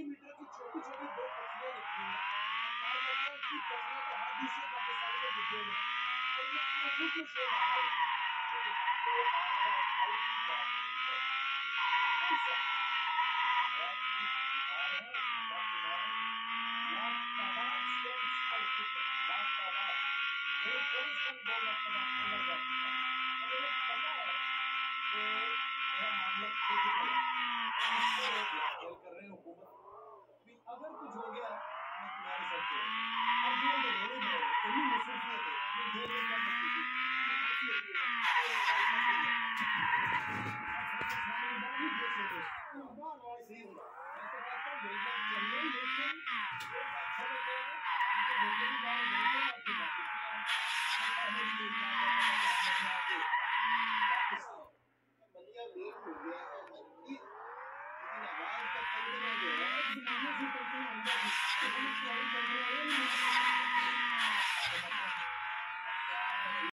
Millimetre की छोटी-छोटी 2 पत्तियाँ निकली हैं और कहा जाता है कि पत्तियों का हाथ दूसरे पाकिस्तानी के डिब्बे में है और ये पूरे मुल्क में शोर डाला हुआ है। लेकिन आपको आया हाउस की बात नहीं है। कौन-सा खराब चीज़ बीमार है, कौन बीमार है? लातादार स्टेंट्स पड़ चुके हैं, लातादार। मेरे कम 2 मरतबा खोला जा चुका है और मुझे पता है कि मेरा मामला क्रिटिकल है। इस पे लोग ब्लैकमेल कर रहे हैं हुकूमत को कि अगर कुछ हो गया तो मैं तुम्हारे साथ चलूंगा। अब जो लोग रोने दो, इतनी मुसरफियत है, ये देख के क्या करती थी? ये फांसी लगी है, ये फांसी लगी है। अब फैसला सुनाने के बाद ही बेच हो गए। तो बार-बार सही होगा। मैं तो कहता हूँ बेशक चाहिए, लेकिन ये बादशाह बन जाएगा, हमको धोखे की बात बोलते हैं और फिर वापस नहीं आए। पता है कि क्या कहते हैं कि हम लोग आगे वापस आए। बलिया लेट हो गया है हद की, लेकिन आवाज का कंगना जो है ज़माने से कंगना अंदर थी। तो हम इसको